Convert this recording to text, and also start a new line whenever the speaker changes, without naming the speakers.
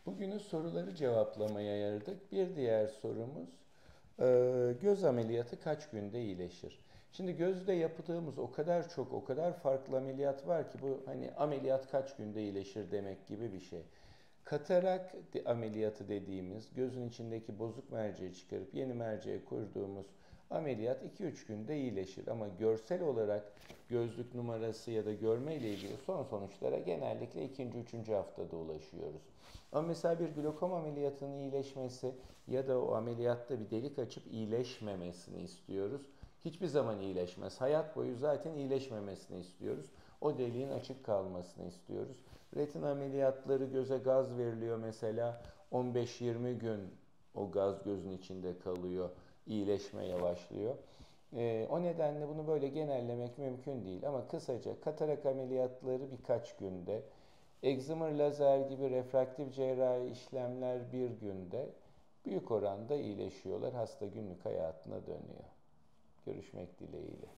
Bugünün soruları cevaplamaya ayırdık. Bir diğer sorumuz, göz ameliyatı kaç günde iyileşir? Şimdi gözde yaptığımız o kadar çok, o kadar farklı ameliyat var ki bu hani ameliyat kaç günde iyileşir demek gibi bir şey. Katarak ameliyatı dediğimiz gözün içindeki bozuk merceği çıkarıp yeni merceğe kurduğumuz ameliyat 2-3 günde iyileşir. Ama görsel olarak gözlük numarası ya da görme ile ilgili son sonuçlara genellikle 2. 3. haftada ulaşıyoruz. Ama mesela bir glokom ameliyatının iyileşmesi ya da o ameliyatta bir delik açıp iyileşmemesini istiyoruz. Hiçbir zaman iyileşmez. Hayat boyu zaten iyileşmemesini istiyoruz. O deliğin açık kalmasını istiyoruz. Retina ameliyatları göze gaz veriliyor mesela 15-20 gün o gaz gözün içinde kalıyor, iyileşme yavaşlıyor. O nedenle bunu böyle genellemek mümkün değil ama kısaca katarak ameliyatları birkaç günde, Excimer lazer gibi refraktif cerrahi işlemler bir günde büyük oranda iyileşiyorlar. Hasta günlük hayatına dönüyor. Görüşmek dileğiyle.